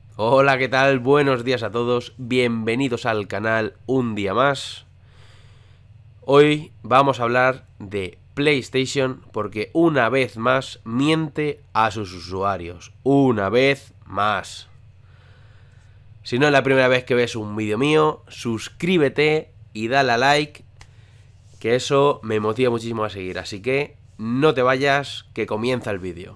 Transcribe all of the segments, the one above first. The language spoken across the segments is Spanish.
Hola, ¿qué tal? Buenos días a todos, bienvenidos al canal un día más. Hoy vamos a hablar de PlayStation porque una vez más miente a sus usuarios. Una vez más. Si no es la primera vez que ves un vídeo mío, suscríbete y dale a like, que eso me motiva muchísimo a seguir. Así que no te vayas, que comienza el vídeo.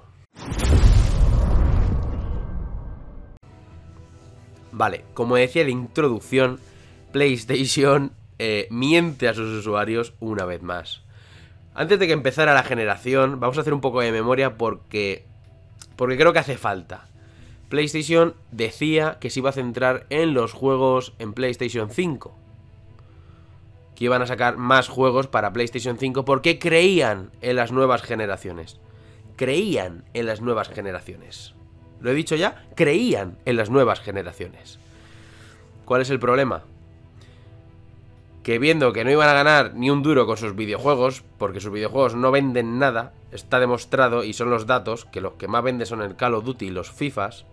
Vale, como decía de introducción, PlayStation miente a sus usuarios una vez más. Antes de que empezara la generación, vamos a hacer un poco de memoria porque creo que hace falta. PlayStation decía que se iba a centrar en los juegos en PlayStation 5. Que iban a sacar más juegos para PlayStation 5 porque creían en las nuevas generaciones. Creían en las nuevas generaciones. ¿Lo he dicho ya? Creían en las nuevas generaciones. ¿Cuál es el problema? Que viendo que no iban a ganar ni un duro con sus videojuegos, porque sus videojuegos no venden nada, está demostrado y son los datos, que los que más venden son el Call of Duty y los FIFAs.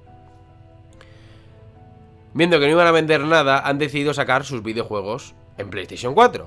Viendo que no iban a vender nada, han decidido sacar sus videojuegos en PlayStation 4.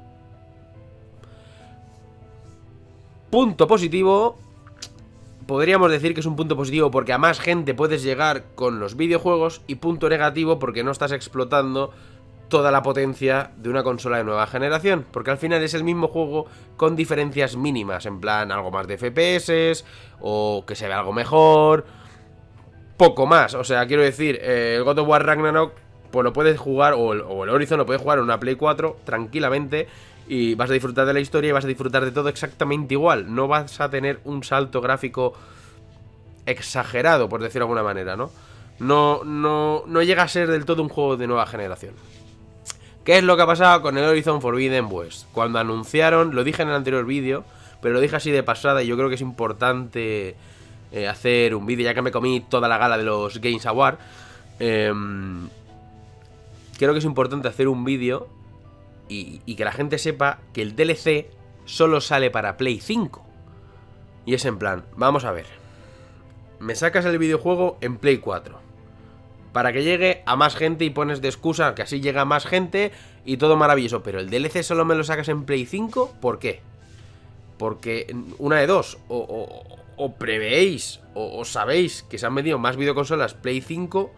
Punto positivo. Podríamos decir que es un punto positivo porque a más gente puedes llegar con los videojuegos, y punto negativo porque no estás explotando toda la potencia de una consola de nueva generación, porque al final es el mismo juego con diferencias mínimas, en plan algo más de FPS o que se vea algo mejor, poco más. O sea, quiero decir, el God of War Ragnarok pues lo puedes jugar, o el Horizon lo puedes jugar en una Play 4 tranquilamente, y vas a disfrutar de la historia y vas a disfrutar de todo exactamente igual. No vas a tener un salto gráfico exagerado, por decirlo de alguna manera, ¿no? No llega a ser del todo un juego de nueva generación. ¿Qué es lo que ha pasado con el Horizon Forbidden West? Cuando anunciaron, lo dije en el anterior vídeo, pero lo dije así de pasada y yo creo que es importante hacer un vídeo, ya que me comí toda la gala de los Games Awards. Creo que es importante hacer un vídeo y que la gente sepa que el DLC solo sale para Play 5. Y es en plan, vamos a ver, me sacas el videojuego en Play 4 para que llegue a más gente y pones de excusa que así llega a más gente y todo maravilloso, pero el DLC solo me lo sacas en Play 5, ¿por qué? Porque una de dos, o prevéis o sabéis que se han vendido más videoconsolas Play 5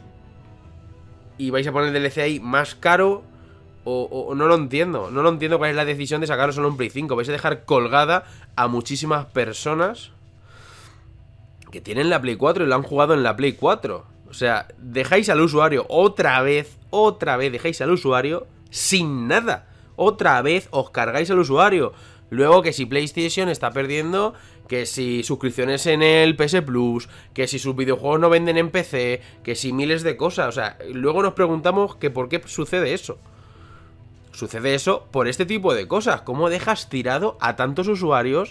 y vais a poner el DLC ahí más caro, o no lo entiendo. No lo entiendo cuál es la decisión de sacarlo solo en Play 5. Vais a dejar colgada a muchísimas personas que tienen la Play 4 y lo han jugado en la Play 4. O sea, dejáis al usuario otra vez dejáis al usuario sin nada. Otra vez os cargáis al usuario. Luego que si PlayStation está perdiendo, que si suscripciones en el PS Plus, que si sus videojuegos no venden en PC, que si miles de cosas. O sea, luego nos preguntamos que por qué sucede eso. Sucede eso por este tipo de cosas. ¿Cómo dejas tirado a tantos usuarios?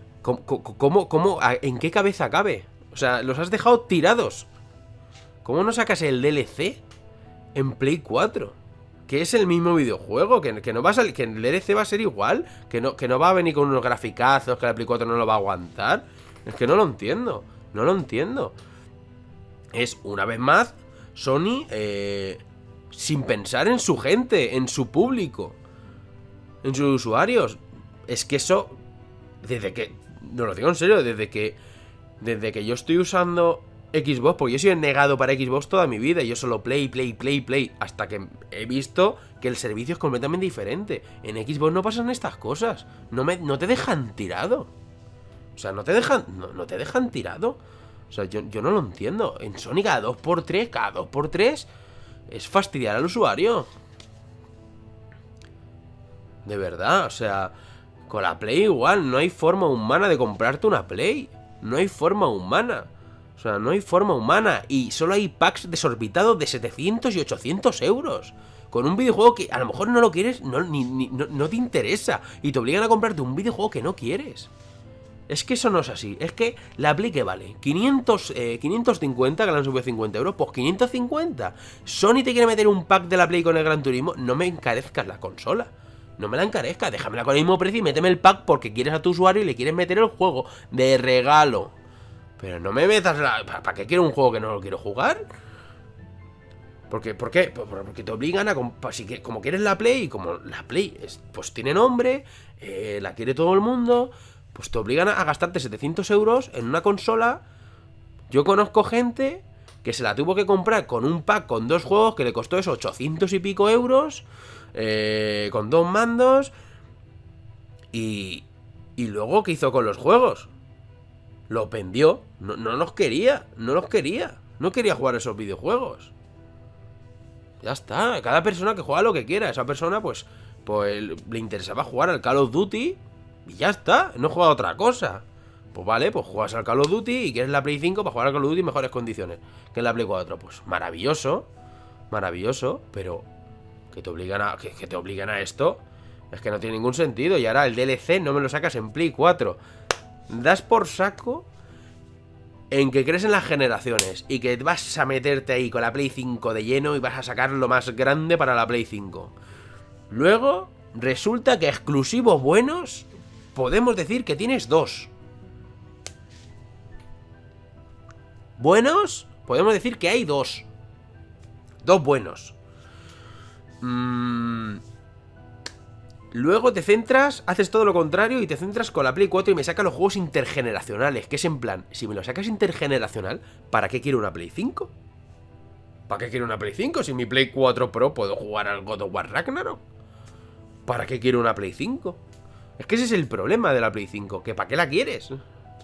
¿En qué cabeza cabe? O sea, los has dejado tirados. ¿Cómo no sacas el DLC en Play 4? Que es el mismo videojuego, que no va a salir, que el DLC va a ser igual, que no va a venir con unos graficazos, que la Play 4 no lo va a aguantar. Es que no lo entiendo, no lo entiendo. Es, una vez más, Sony sin pensar en su gente, en su público, en sus usuarios. Es que eso, desde que, no lo digo en serio, desde que yo estoy usando Xbox, porque yo he sido negado para Xbox toda mi vida, y yo solo play, hasta que he visto que el servicio es completamente diferente. En Xbox no pasan estas cosas, no te dejan tirado. O sea, no te dejan tirado. O sea, yo no lo entiendo. En Sony cada 2x3 es fastidiar al usuario. De verdad, o sea, con la Play igual, no hay forma humana de comprarte una Play. No hay forma humana. O sea, no hay forma humana. Y solo hay packs desorbitados de 700 y 800 euros. Con un videojuego que a lo mejor no lo quieres, no te interesa. Y te obligan a comprarte un videojuego que no quieres. Es que eso no es así. Es que la Play, que vale 550, que le han subido 50 euros, pues 550. Sony te quiere meter un pack de la Play con el Gran Turismo. No me encarezcas la consola. No me la encarezcas, déjamela con el mismo precio y méteme el pack porque quieres a tu usuario y le quieres meter el juego de regalo. Pero no me metas la... ¿Para qué quiero un juego que no lo quiero jugar? ¿Por qué? Porque te obligan a... como quieres la Play, y como la Play pues tiene nombre, la quiere todo el mundo, pues te obligan a gastarte 700 euros en una consola. Yo conozco gente que se la tuvo que comprar con un pack con 2 juegos que le costó eso 800 y pico euros, con 2 mandos, y luego, ¿qué hizo con los juegos? Los vendió. No los quería. No quería jugar esos videojuegos. Ya está. Cada persona que juega lo que quiera. Esa persona, pues le interesaba jugar al Call of Duty y ya está. No juega a otra cosa. Pues vale, pues juegas al Call of Duty y quieres la Play 5 para jugar al Call of Duty en mejores condiciones que en la Play 4. Pues maravilloso. Maravilloso. Pero que te obligan a esto, es que no tiene ningún sentido. Y ahora el DLC no me lo sacas en Play 4. Das por saco en que crees en las generaciones y que vas a meterte ahí con la Play 5 de lleno y vas a sacar lo más grande para la Play 5. Luego resulta que exclusivos buenos podemos decir que tienes 2. Buenos, podemos decir que hay 2. 2 buenos. Luego te centras, haces todo lo contrario y te centras con la Play 4 y me sacas los juegos intergeneracionales. Que es en plan, si me lo sacas intergeneracional, ¿para qué quiero una Play 5? ¿Para qué quiero una Play 5? Si en mi Play 4 Pro puedo jugar al God of War Ragnarok. ¿Para qué quiero una Play 5? Es que ese es el problema de la Play 5, que ¿para qué la quieres?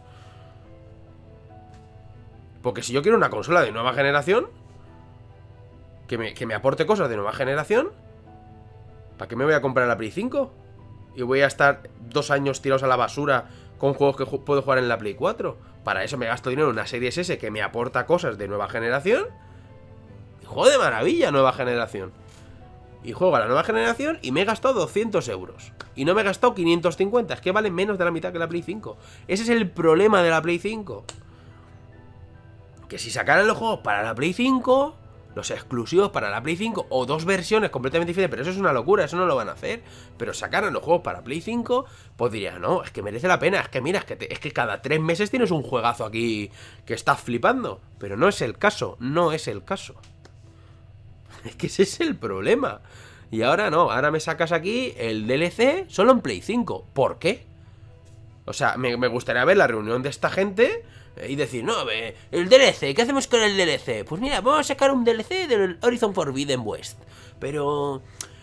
Porque si yo quiero una consola de nueva generación, que me aporte cosas de nueva generación, ¿para qué me voy a comprar la Play 5? Y voy a estar 2 años tirados a la basura con juegos que puedo jugar en la Play 4. Para eso me gasto dinero en una Series S que me aporta cosas de nueva generación. Y juego de maravilla, nueva generación. Y juego a la nueva generación y me he gastado 200 euros. Y no me he gastado 550, es que vale menos de la mitad que la Play 5. Ese es el problema de la Play 5. Que si sacaran los juegos para la Play 5... los exclusivos para la Play 5 o 2 versiones completamente diferentes, pero eso es una locura, eso no lo van a hacer. Pero sacaran los juegos para Play 5, pues diría, no, es que merece la pena, es que mira, es que cada 3 meses tienes un juegazo aquí que estás flipando. Pero no es el caso, no es el caso. Es que ese es el problema. Y ahora no, ahora me sacas aquí el DLC solo en Play 5. ¿Por qué? O sea, me gustaría ver la reunión de esta gente y decir, no, el DLC, ¿qué hacemos con el DLC? Pues mira, vamos a sacar un DLC del Horizon Forbidden West. Pero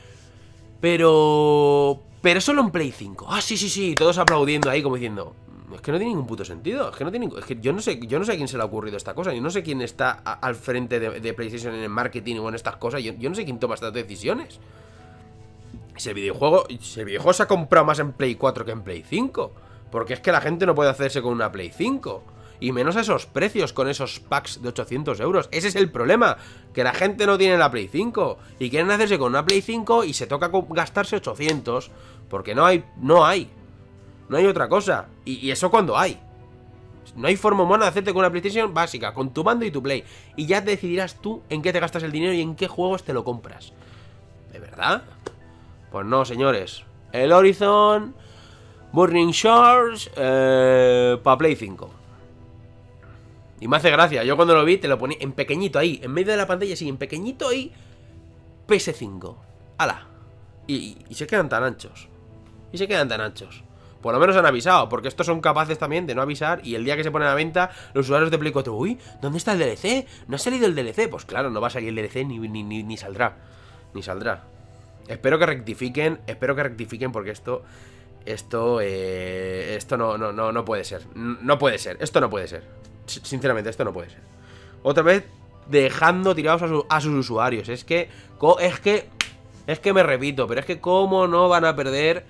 solo en Play 5. Ah, sí, todos aplaudiendo ahí como diciendo, es que no tiene ningún puto sentido. Es que no tiene, es que yo no sé a quién se le ha ocurrido esta cosa. Yo no sé quién está al frente de PlayStation en el marketing o en estas cosas. Yo no sé quién toma estas decisiones. Si el videojuego se ha comprado más en Play 4 que en Play 5. Porque es que la gente no puede hacerse con una Play 5. Y menos a esos precios, con esos packs de 800 euros. Ese es el problema, que la gente no tiene la Play 5 y quieren hacerse con una Play 5 y se toca gastarse 800. Porque no hay otra cosa. Y eso cuando hay. No hay forma humana de hacerte con una PlayStation básica, con tu mando y tu Play. Y ya decidirás tú en qué te gastas el dinero y en qué juegos te lo compras. ¿De verdad? Pues no, señores. El Horizon Burning Shores para Play 5. Y me hace gracia, yo cuando lo vi te lo ponía en pequeñito ahí, en medio de la pantalla, así, en pequeñito ahí, PS5. ¡Hala! Y se quedan tan anchos. Y se quedan tan anchos. Por lo menos han avisado, porque estos son capaces también de no avisar. Y el día que se ponen a la venta, los usuarios de Play 4, uy, ¿dónde está el DLC? ¿No ha salido el DLC? Pues claro, no va a salir el DLC ni saldrá. Ni saldrá. Espero que rectifiquen porque esto no puede ser. No puede ser, esto no puede ser. Sinceramente, esto no puede ser. Otra vez dejando tirados a sus usuarios. Es que me repito, pero es que cómo no van a perder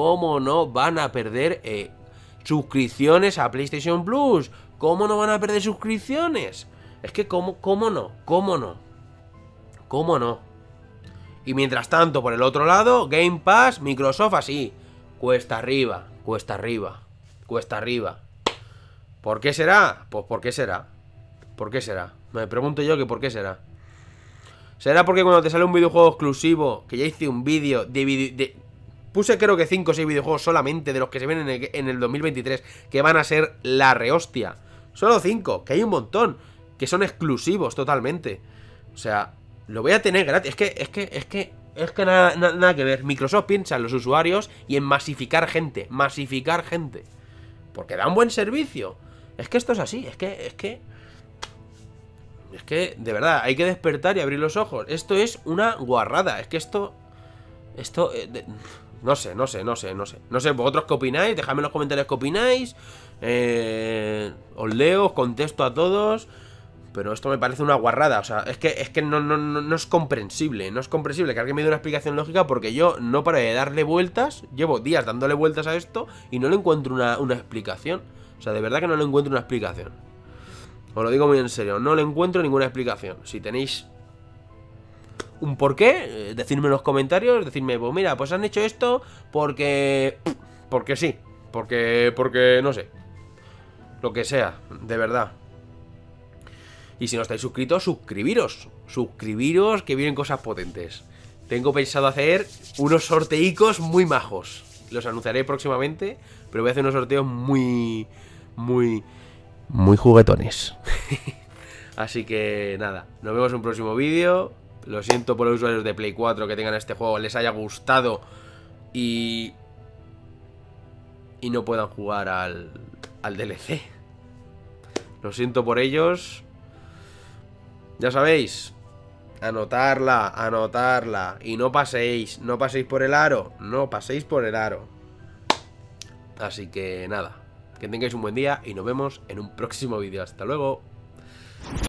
suscripciones a PlayStation Plus. ¿Cómo no van a perder suscripciones? Es que cómo no. Y mientras tanto, por el otro lado, Game Pass, Microsoft así, cuesta arriba. ¿Por qué será? Pues ¿por qué será? ¿Por qué será? Me pregunto yo que ¿por qué será? ¿Será porque cuando te sale un videojuego exclusivo, que ya hice un vídeo puse creo que 5 o 6 videojuegos solamente de los que se ven en el 2023, que van a ser la rehostia? Solo 5, que hay un montón, que son exclusivos totalmente. O sea, Lo voy a tener gratis. Es que nada que ver. Microsoft piensa en los usuarios y en masificar gente. Masificar gente. Porque da un buen servicio. Es que esto es así. Es que, de verdad, hay que despertar y abrir los ojos. Esto es una guarrada. Es que esto... No sé. No sé, vosotros qué opináis. Dejadme en los comentarios qué opináis. Os leo, os contesto a todos. Pero esto me parece una guarrada. O sea, es que no es comprensible. No es comprensible que alguien me dé una explicación lógica, porque yo no paro de darle vueltas. Llevo días dándole vueltas a esto y no le encuentro una explicación. O sea, de verdad que no le encuentro una explicación. Os lo digo muy en serio. No le encuentro ninguna explicación. Si tenéis un porqué, decidme en los comentarios. Decidme, pues mira, pues han hecho esto porque... Porque sí. Porque no sé. Lo que sea, de verdad. Y si no estáis suscritos, suscribiros. Suscribiros, que vienen cosas potentes. Tengo pensado hacer unos sorteicos muy majos. Los anunciaré próximamente, pero voy a hacer unos sorteos muy juguetones. Así que nada, nos vemos en un próximo vídeo. Lo siento por los usuarios de Play 4 que tengan este juego, les haya gustado y no puedan jugar al DLC. Lo siento por ellos. Ya sabéis, anotarla. Y no paséis por el aro. No paséis por el aro. Así que nada, que tengáis un buen día y nos vemos en un próximo vídeo. Hasta luego.